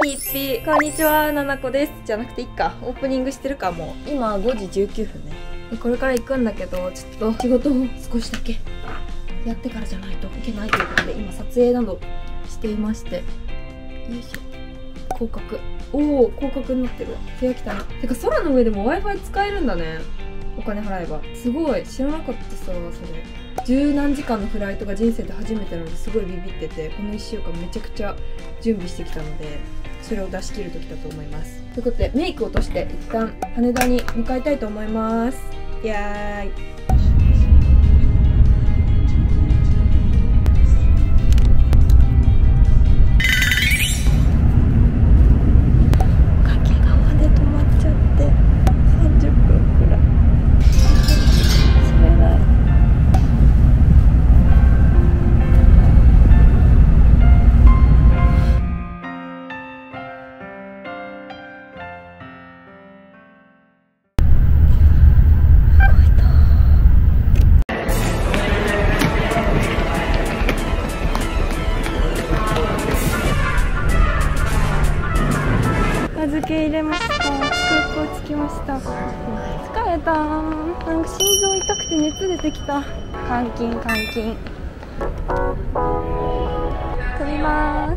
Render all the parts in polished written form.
ピッピこんにちは、ななこです。じゃなくていっか、オープニングしてるか。もう今5時19分ね。でこれから行くんだけど、ちょっと仕事を少しだけやってからじゃないといけないということで、今撮影などしていまして、よいしょ、広角、おお広角になってるわ。手が来たな。てか空の上でも Wi-Fi 使えるんだね、お金払えば。すごい知らなかったさ。それ十何時間のフライトが人生で初めてなので、すごいビビってて、この1週間めちゃくちゃ準備してきたので、それを出し切る時だと思います。ということでメイクを落として一旦羽田に向かいたいと思います。イエーイ。預け入れました。空港着きました。疲れた。なんか心臓痛くて熱出てきた。監禁飛びます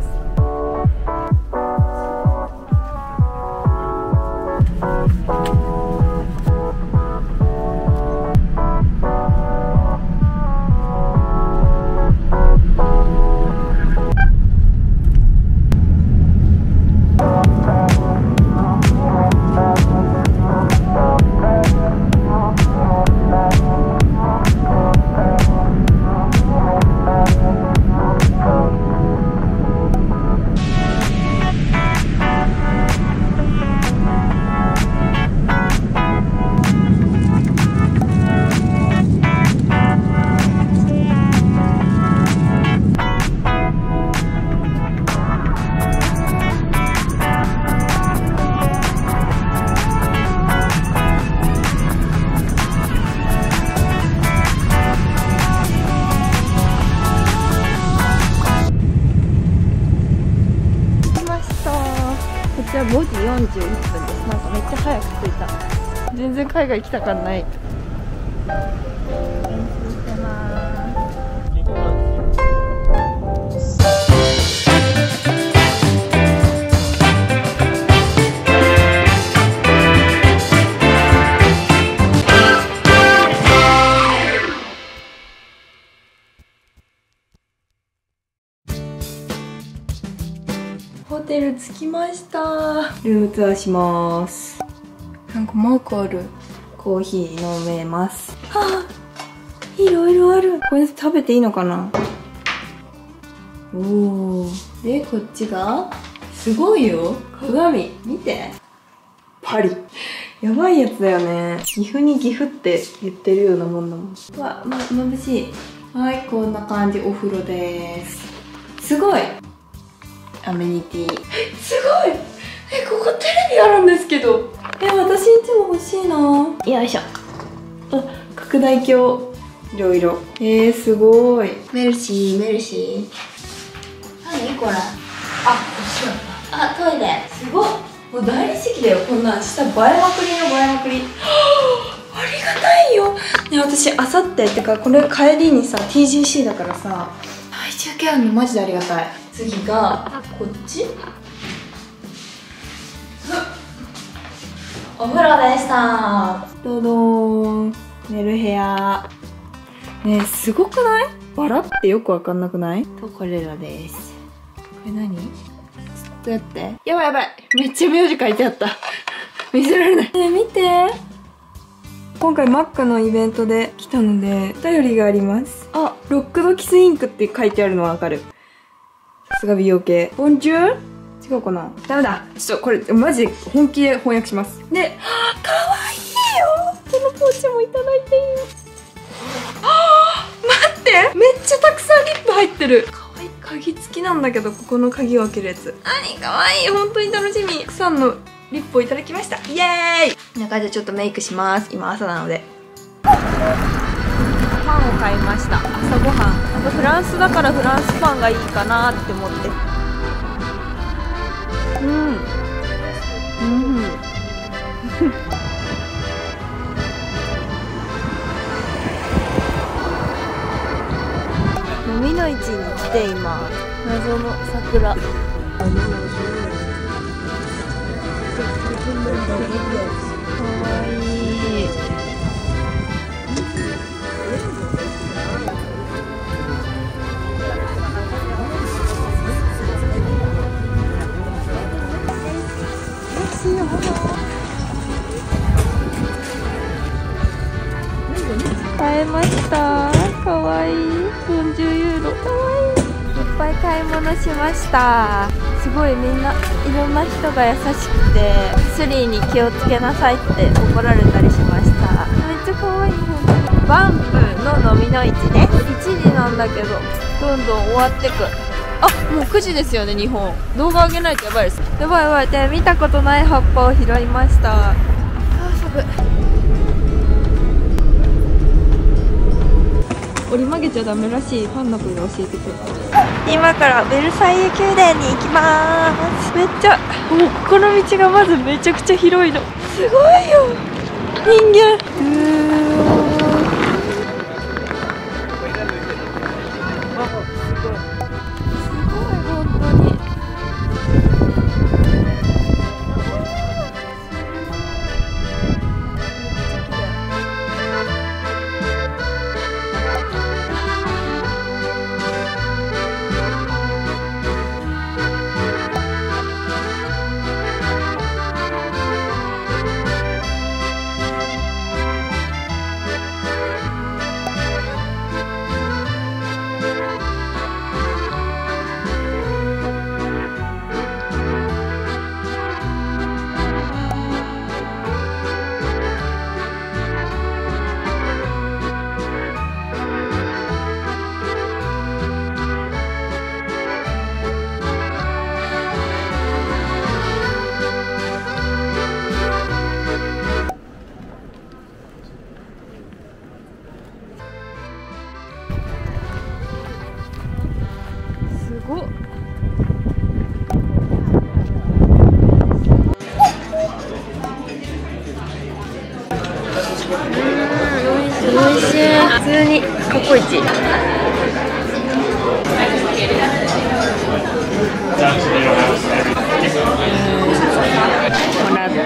。5時41分です。なんかめっちゃ早く着いた。全然海外来た感ない。練習してます。ホテル着きました。ルームツアーします。なんかマークある。コーヒー飲めます。はあ、いろいろある。これ食べていいのかな。おお。でこっちがすごいよ。鏡見て。パリ。やばいやつだよね。岐阜に岐阜って言ってるようなもんだもん。うわ、眩しい。はい、こんな感じ。お風呂です。すごい。アメニティ。すごい。ここテレビあるんですけど。私んちも欲しいな。よいしょ。あ、拡大鏡。いろいろ。すごい。メルシー。何これ。あ、トイレ。すごい。もう大理石だよ。こんなん下映えまくりの映えまくり。ありがたいよ。ね、私あさってってかこれ帰りにさ TGC だからさ、体重計あるのマジでありがたい。次がこっち。お風呂でした。どどーん。寝る部屋。ねえ、すごくない？バラってよくわかんなくない？と、これらです。これ何？ちょっとやって。やばい。めっちゃ名字書いてあった。見せられない。ねえ、見て。今回マックのイベントで来たので、お便りがあります。あ、ロックドキスインクって書いてあるのわかる。さすが美容系。ボンジュール？違うかな。ダメだ。ちょっとこれマジで本気で翻訳します。で、かわいいよ。このポーチもいただいていい。待って、めっちゃたくさんリップ入ってる。かわいい。鍵付きなんだけど、ここの鍵を開けるやつ。かわいい。本当に楽しみ。たくさんのリップをいただきました。イエーイ。こんな感じでちょっとメイクします。今朝なので。パンを買いました。朝ごはん。フランスだからフランスパンがいいかなって思って。 しています。謎の桜。かわいい。買えました。かわいい。40ユーロ。かわいい。いっぱい買い物しました。すごいみんないろんな人が優しくて、スリーに気をつけなさいって怒られたりしました。めっちゃかわいい。バンプの飲みの市ね。1時なんだけどどんどん終わってく。あ、もう9時ですよね。日本動画上げないとやばいです。やばいやばい。で、見たことない葉っぱを拾いました。あー、寒い。折り曲げちゃダメらしい。ファンの子が教えてくれた。今からベルサイユ宮殿に行きます。めっちゃもうここの道がまずめちゃくちゃ広いの。すごいよ人間。普通に過去一。もらった。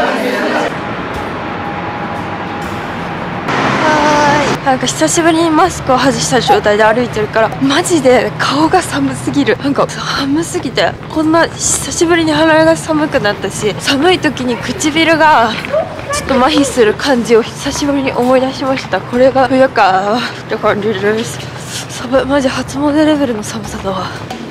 なんか久しぶりにマスクを外した状態で歩いてるからマジで顔が寒すぎる。なんか寒すぎてこんな久しぶりに鼻が寒くなったし、寒い時に唇がちょっと麻痺する感じを久しぶりに思い出しました。これが冬かって感じです。寒い。マジ初詣レベルの寒さだわ。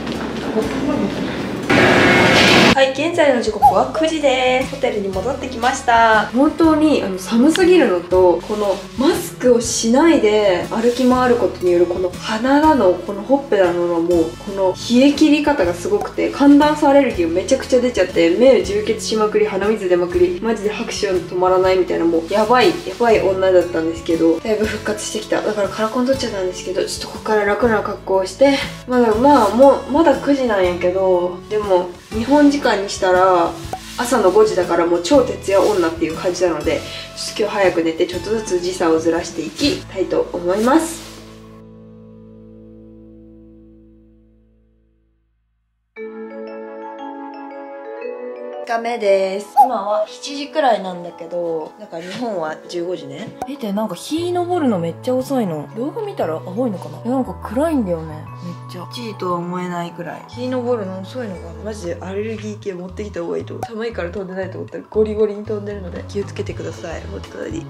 はい、現在の時刻は9時です。ホテルに戻ってきました。本当に寒すぎるのと、このマスクをしないで歩き回ることによるこの鼻だのこのほっぺだのもうこの冷え切り方がすごくて、寒暖差アレルギーがめちゃくちゃ出ちゃって、目充血しまくり、鼻水出まくり、マジで拍手止まらないみたいな、もうやばい女だったんですけど、だいぶ復活してきた。だからカラコン取っちゃったんですけど、ちょっとここから楽な格好をして、まだ9時なんやけど、でも日本時間にしたら朝の5時だからもう超徹夜女っていう感じなので、ちょっと今日早く寝てちょっとずつ時差をずらしていきたいと思います。2日目です。今は7時くらいなんだけど、なんか日本は15時ね。見て、なんか日昇るのめっちゃ遅いの。動画見たら青いのかな。なんか暗いんだよね、めっちゃ。7時とは思えないくらい日昇るの遅いのが、マジでアレルギー系持ってきた方がいいと。寒いから飛んでないと思ったらゴリゴリに飛んでるので気をつけてください。本当にめっ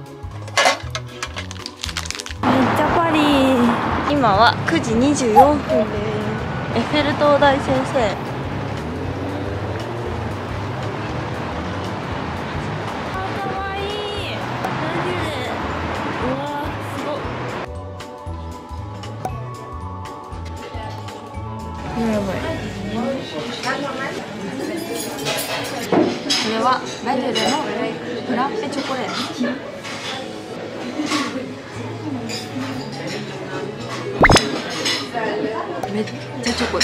ちゃパリー。今は9時24分です。エッフェル塔大先生。やばい。これはラデュレのフラッペチョコレート。めっちゃチョコです。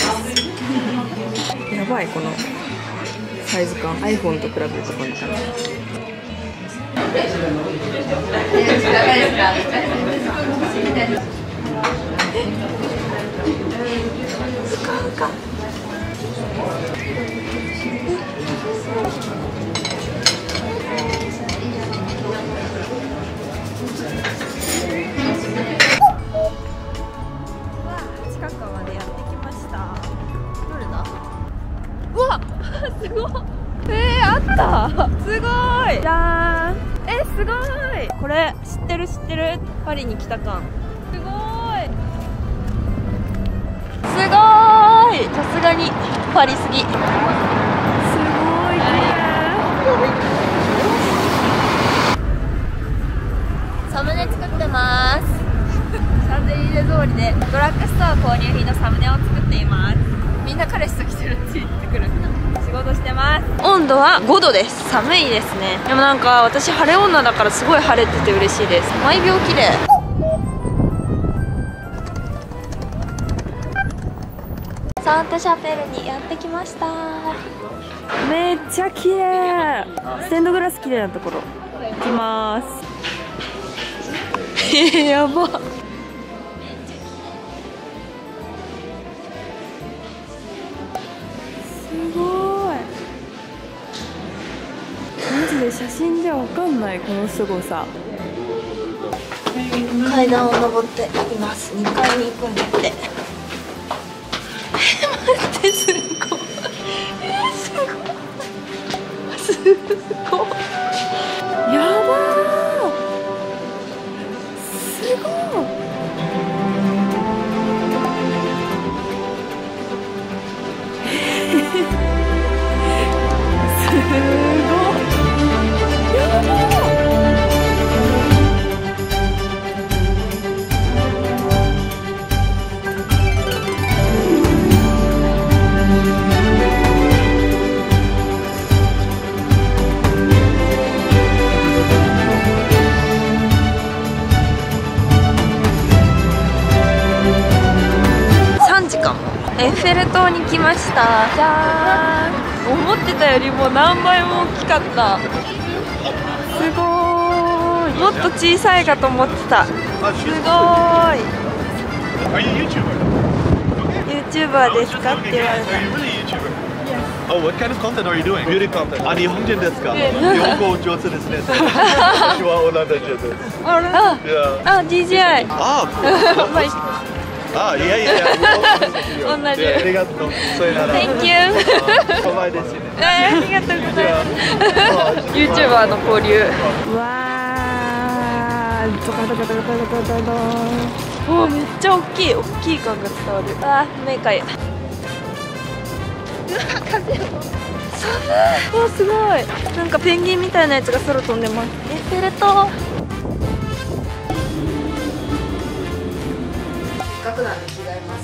やばい、このサイズ感。 iPhone と比べるとこんな感じ。 使うか。近くまでやってきました。どれだ。うわすごい。あったすごい。じゃーん。すごい。これ知ってる知ってる。パリに来た感。すごいすごい。さすがにパリすぎ。すごい綺麗。サムネ作ってます。シャンゼリゼ通りでドラッグストア購入品のサムネを作っています。みんな彼氏と来てるって言ってくる。仕事してます。温度は5度です。寒いですね。でもなんか私晴れ女だからすごい晴れてて嬉しいです。毎秒綺麗。サンタシャペルにやってきました。めっちゃ綺麗。ステンドグラス綺麗なところ行きます。やば。すごい。マジで写真じゃわかんないこのすごさ。階段を登っていきます。2階に行くんだって。待って、すごい。すごい。すごい。やばー。すごい。エッフェル塔に来ました。じゃーん。思ってたよりも何倍も大きかった。すごーい。もっと小さいかと思ってた。すごーい。YouTuber ですかって言われた。 Oh, what kind of content are you doing? Beauty content. あ、日本人ですか？日本語上手ですね。私はオランダ人です。 あ、DJI。 あ、いやいやいや。 同じ。 ありがとう。それなら。 Thank you。 可愛いですね。 ありがとうございます。YouTuber の交流。わー、ドカドカドカドカドカ。おお、めっちゃ大きい。大きい感が伝わる。あー、目かゆい。風。寒い。お、すごい。なんかペンギンみたいなやつが空飛んでます。エッフェル塔。なんで違います。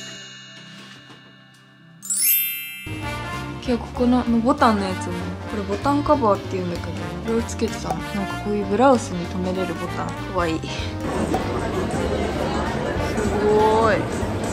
今日ここのボタンのやつもこれボタンカバーっていうんだけど、これをつけてたの。なんかこういうブラウスに留めれるボタン。かわいい。すごーい。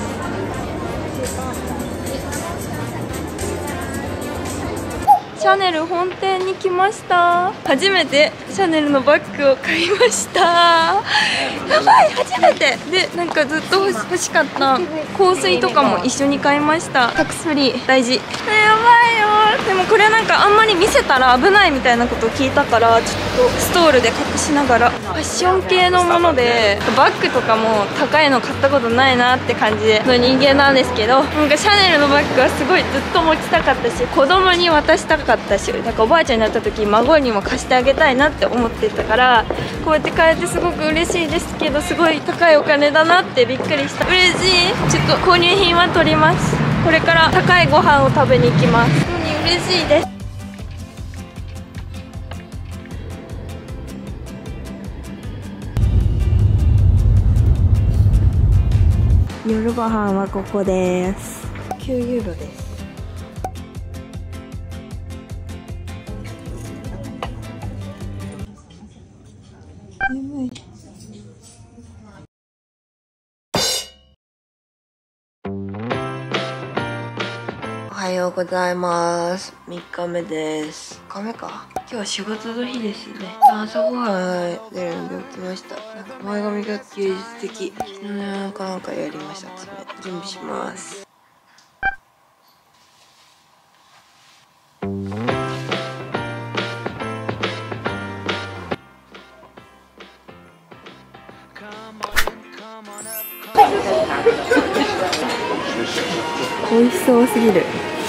シャネル本店に来ました。初めてシャネルのバッグを買いました。やばい、初めてで、なんかずっと欲しかった香水とかも一緒に買いました。タックスフリー大事。やばいよ。でもこれなんかあんまり見せたら危ないみたいなことを聞いたから、ちょっとストールで隠しながら。ファッション系のものでバッグとかも高いの買ったことないなって感じの人間なんですけど、なんかシャネルのバッグはすごいずっと持ちたかったし、子供に渡したかったし、なんかおばあちゃんになった時孫にも貸してあげたいなって思ってたから、こうやって買えてすごく嬉しいですけど、すごい高いお金だなってびっくりした。嬉しい。ちょっと購入品は取ります。これから高いご飯を食べに行きます。本当に嬉しいです。夜ご飯はここです。9ユーロです。眠い。おははようございます。3日目です。3日目か。今日は仕事の日ですね。朝ごはん出るんで起きました。なんか前髪が芸術的。昨日なんかやりました。準備します。美味しそうすぎる。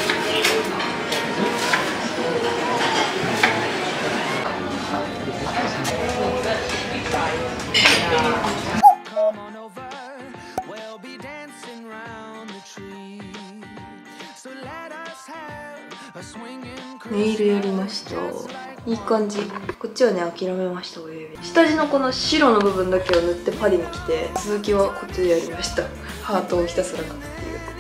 ネイルやりました。いい感じ。こっちはね諦めました。親指下地のこの白の部分だけを塗ってパリに来て、続きはこっちでやりました。ハートをひたすら描くっていう。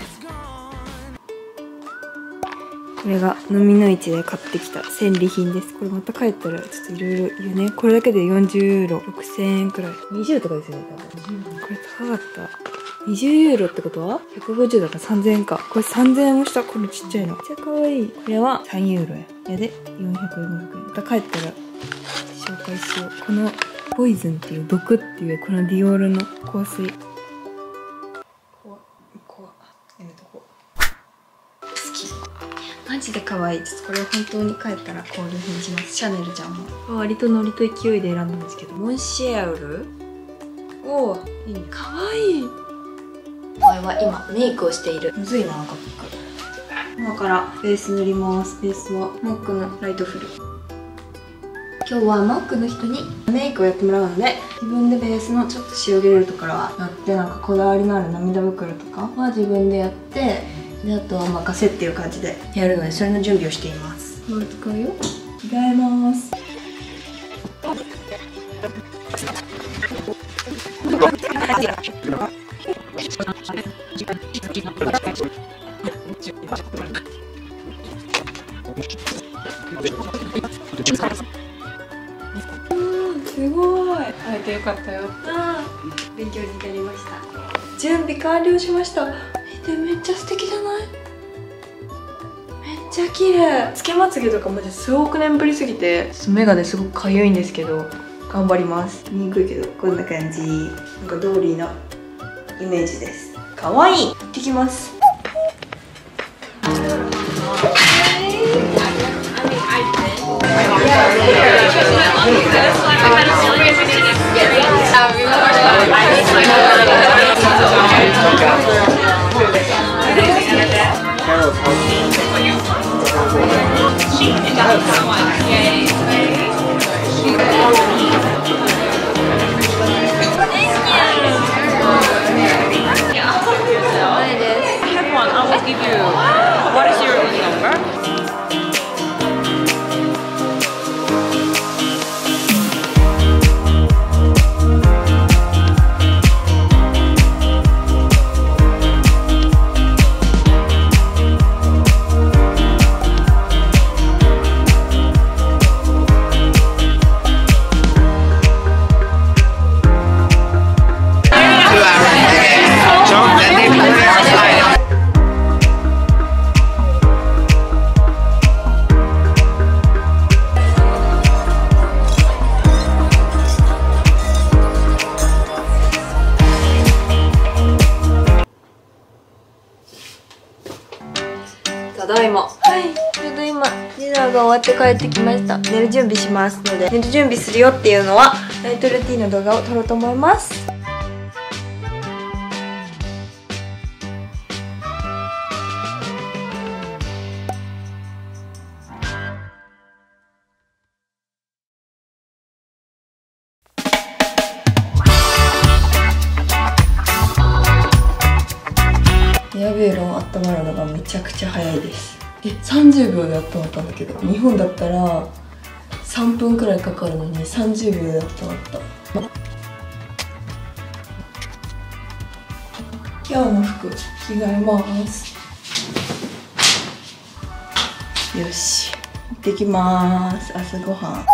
これが飲みの市で買ってきた戦利品です。これまた帰ったらちょっといろいろ言うね。これだけで40ユーロ、6000円くらい。20とかですよね、多分。これ高かった。20ユーロってことは150だから3000円か。これ3000円もした。このちっちゃいの。めっちゃ可愛い。これは3ユーロや。やで、400円、500円。また帰ったら紹介しよう。このポイズンっていう毒っていうこのディオールの香水。怖っ。やめとこう。好き。マジで可愛い。ちょっとこれを本当に帰ったら購入品します。シャネルちゃんも。割とノリと勢いで選んだんですけど、モンシエウル。おー、いいね。可愛い。これは今メイクをしている。むずいな、赤っぽく。今からベース塗ります。ベースはマックのライトフル。今日はマックの人にメイクをやってもらうので、自分でベースのちょっと仕上げれるところはやって、なんかこだわりのある涙袋とかは自分でやって、であとは任せっていう感じでやるので、それの準備をしています。これ使うよ。着替えます。すごい。会えてよかったよ。勉強になりました。準備完了しました。見て、めっちゃ素敵じゃない？めっちゃ綺麗。つけまつげとかマジ数億年ぶりすぎて、目がねすごくかゆいんですけど、頑張ります。見にくいけどこんな感じ。なんかドーリーのイメージです。かわいい。行ってきます。ただいま。ちょうど今ディナーが終わって帰ってきました。寝る準備しますので、寝る準備するよっていうのはナイトルーティンの動画を撮ろうと思います。エアビーロン温まるのがめちゃくちゃ早いです。30秒で温まったんだけど、日本だったら3分くらいかかるのに30秒で温まった。今日の服着替えます。よし、行ってきます。朝ごはん。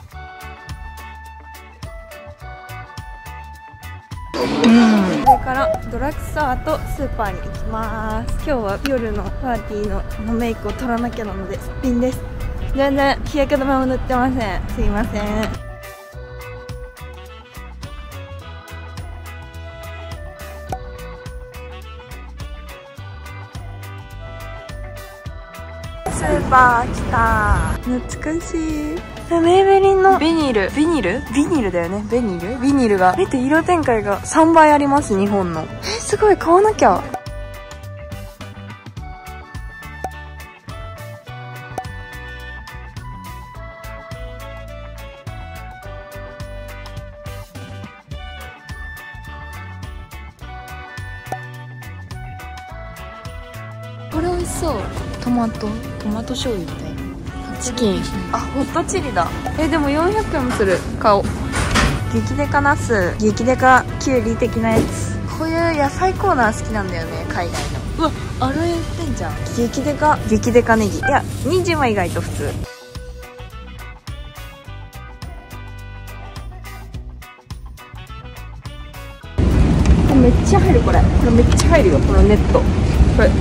それからドラッグストアとスーパーに行きます。今日は夜のパーティーのメイクを取らなきゃなので、すっぴんです。全然日焼け止めも塗ってません。すいません。スーパー来た。懐かしい。メイベリンのビニールだよね。ビニールが見て、色展開が3倍あります。日本の。すごい、買わなきゃ。これ美味しそう。トマト醤油みたいな。チキン。あ、ホットチリだ。でも400円もする。買おう。激デカナス、激デカキュウリ的なやつ。こういう野菜コーナー好きなんだよね、海外の。うわ、あれ売ってんじゃん。激デカネギ。いや、人参は意外と普通。めっちゃ入る。これめっちゃ入るよ、このネット。これ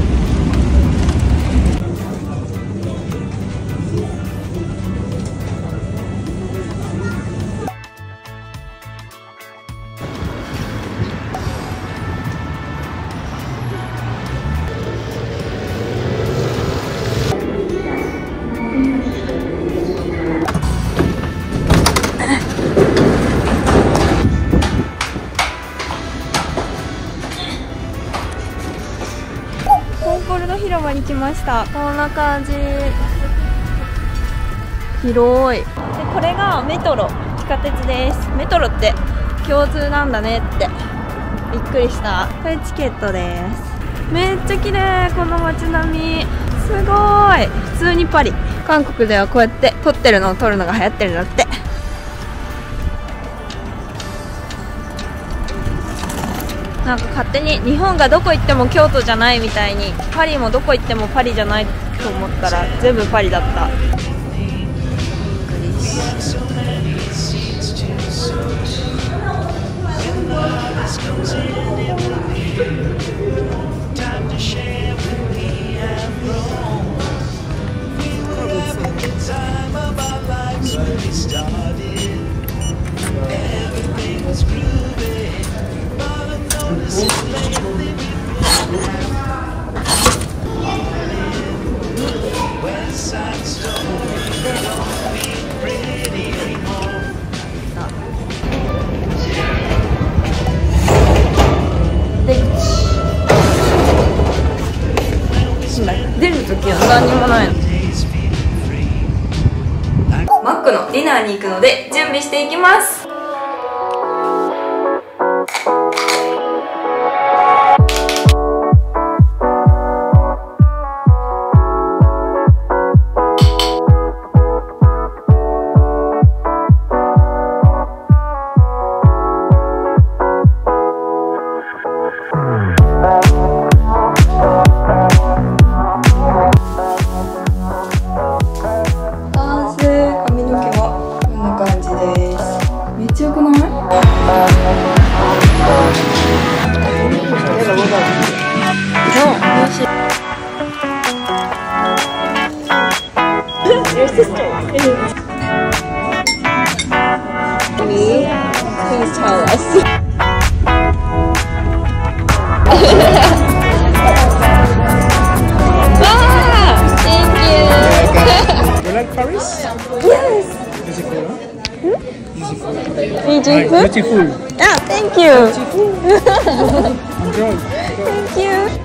コンコルド広場に来ました。こんな感じ。広い。で、これがメトロ、地下鉄です。メトロって共通なんだねってびっくりした。これチケットです。めっちゃ綺麗。この街並みすごい。普通にパリ。韓国ではこうやって撮ってるのを撮るのが流行ってるんだって。なんか勝手に日本がどこ行っても京都じゃないみたいに、パリもどこ行ってもパリじゃないと思ったら全部パリだった。出るときは何にもないの。マックのディナーに行くので準備していきます。Please tell us. Thank you. You like Paris? Yes. Beautiful, huh? Beautiful. Beautiful. Ah, thank you. Enjoy. Thank you.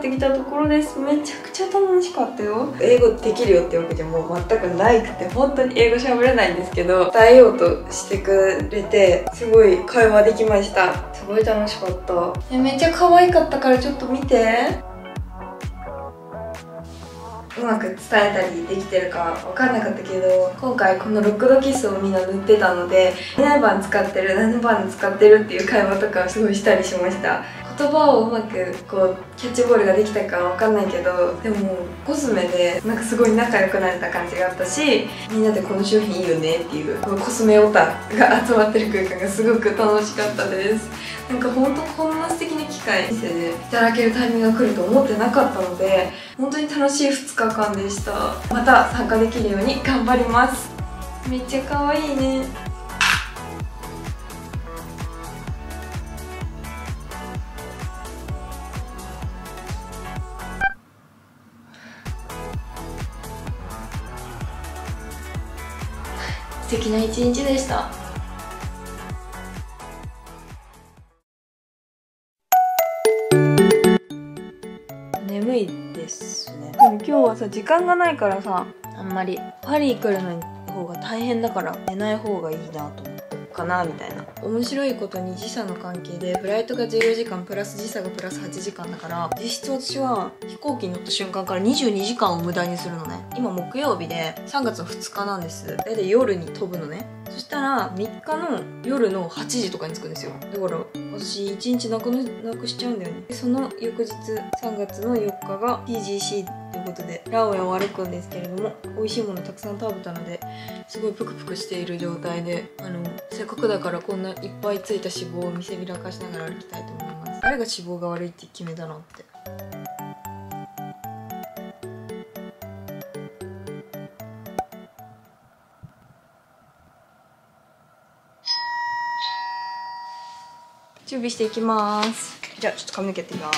ってきたところです。めちゃくちゃ楽しかったよ。英語できるよってわけじゃもう全くないくて、本当に英語喋れないんですけど、伝えようとしてくれて、すごい会話できました。すごい楽しかった。めっちゃ可愛かったからちょっと見て。うまく伝えたりできてるか分かんなかったけど、今回このロックドキスをみんな塗ってたので、何番使ってる何番使ってるっていう会話とかすごいしたりしました。言葉をうまくこうキャッチボールができたか分かんないけど、でもコスメでなんかすごい仲良くなれた感じがあったし、みんなでこの商品いいよねっていうこのコスメオタが集まってる空間がすごく楽しかったです。なんか本当こんな素敵な機会店でいただけるタイミングが来ると思ってなかったので、本当に楽しい2日間でした。また参加できるように頑張ります。めっちゃ可愛いね。素敵な一日でした。眠いですね。でも今日はさ、時間がないからさ、あんまりパリ来るの方が大変だから寝ない方がいいなと思ってかなみたいな。面白いことに時差の関係でフライトが14時間プラス時差がプラス8時間だから、実質私は飛行機に乗った瞬間から22時間を無駄にするのね。今木曜日で3月の2日なんです。大体夜に飛ぶのね。そしたら3日の夜の8時とかに着くんですよ。だから私1日なくしちゃうんだよね。その翌日3月の4日が TGC ということでランウェイを歩くんですけれども、美味しいものたくさん食べたのですごいプクプクしている状態で、せっかくだからこんないっぱいついた脂肪を見せびらかしながら歩きたいと思います。誰が脂肪が悪いって決めたのって。準備していきます。じゃあちょっと髪の毛やってみます。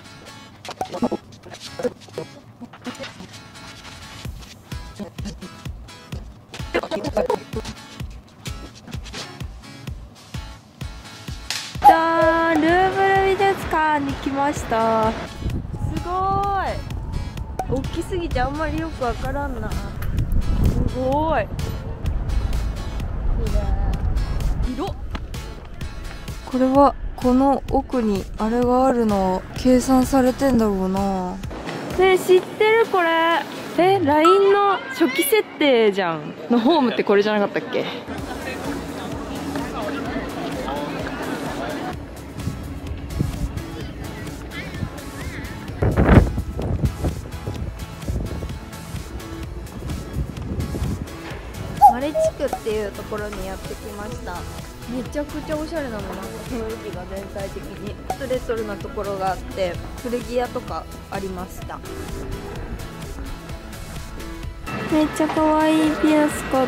じゃーん、ルーブル美術館に来ました。すごーい。大きすぎてあんまりよくわからんな。すごーい。色。これはこの奥にあれがあるの計算されてんだろうな。ねえ知ってるこれ。LINE の初期設定じゃんのホームってこれじゃなかったっけ。マレ地区っていうところにやってきました。めちゃくちゃおしゃれなの、なんか雰囲気が全体的にレトロなところがあって古着屋とかありました。めっちゃ可愛いピアス買った。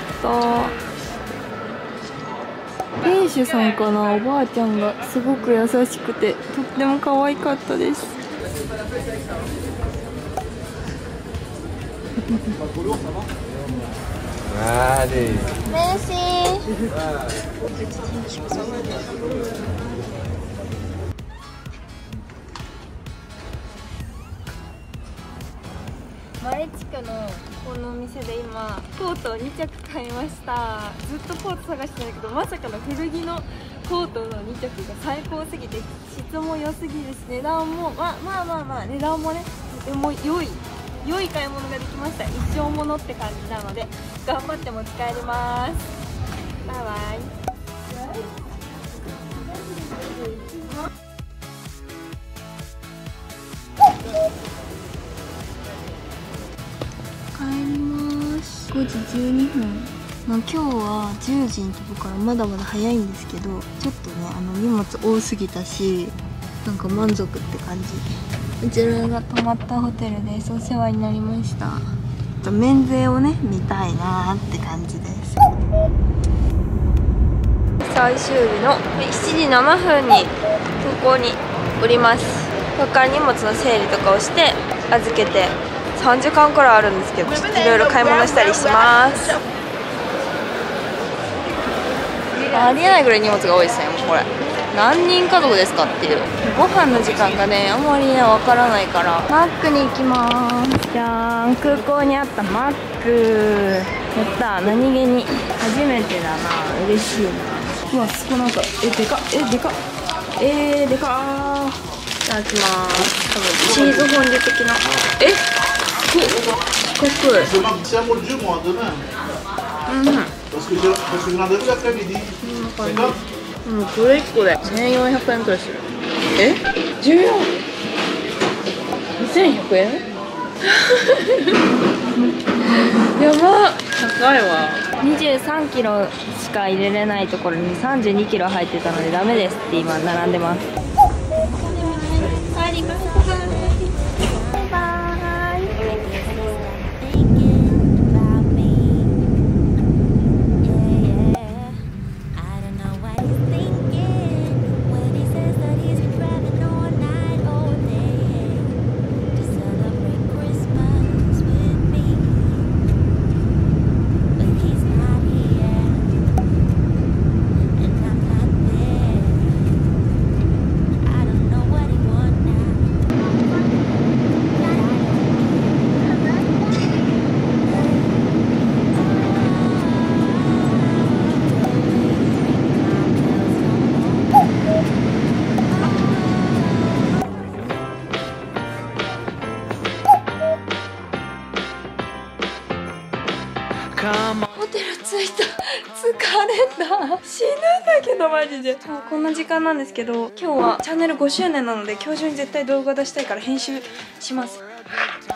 店主さんかな、おばあちゃんがすごく優しくてとっても可愛かったです。マレ地区のこのお店で今コートを2着買いました。ずっとコート探してたんだけど、まさかの古着のコートの2着が最高すぎて質も良すぎるし、値段もまあ値段もねとても良い買い物ができました。一生ものって感じなので頑張って持ち帰ります。バイバイ。帰ります。5時12分。今日は10時に飛ぶからまだまだ早いんですけど、ちょっとね荷物多すぎたし、なんか満足って感じ。うちらが泊まったホテルです。お世話になりました。免税をね見たいなーって感じです。最終日の7時7分に空港に降ります。ここから荷物の整理とかをして預けて3時間くらいあるんですけど、ちょっといろいろ買い物したりします。ありえないぐらい荷物が多いですね。もうこれ何人家族ですかっていう。ご飯の時間がねあんまりねわからないからマックに行きます。じゃーん、空港にあったマック。やった。何気に初めてだな。嬉しいな。うわ、そこなんかでかっ。でかっ。でかー。いただきます。多分チーズフォンデュ的な。四角い。これ1個で1400円くらいする。14？ 2100円？やばっ、高いわ。23キロしか入れれないところに32キロ入ってたのでダメですって今並んでます。帰ります。バイバーイ。ホテル着いた。疲れた。死ぬんだけどマジで。こんな時間なんですけど、今日はチャンネル5周年なので今日中に絶対動画出したいから編集します。